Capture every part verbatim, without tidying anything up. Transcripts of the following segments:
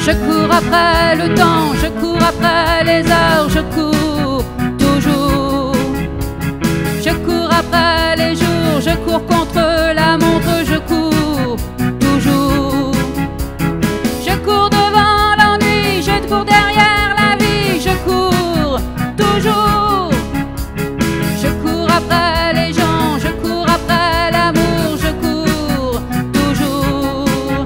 Je cours après le temps, je cours après les heures, je cours toujours. Je cours après les jours, je cours contre la montre, je cours toujours. Je cours devant l'ennui, je cours derrière la vie, je cours toujours. Je cours après les gens, je cours après l'amour, je cours toujours.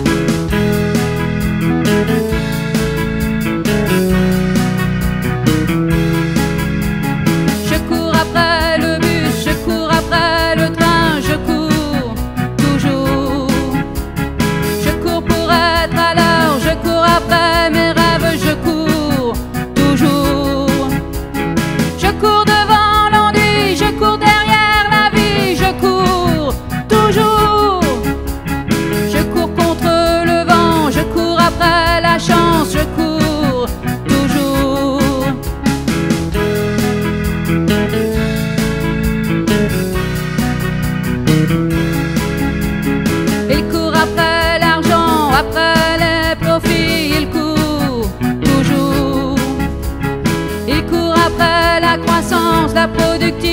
Je cours après le bus, je cours après le train, je cours toujours. Je cours pour être à l'heure, je cours après mes rêves, je cours toujours. Je cours devant l'ennui, je cours derrière la vie, je cours toujours. Je cours contre le vent, je cours après la chance, je cours toujours. Il court après l'argent, après les profits, il court toujours. Il court après la croissance, la productivité.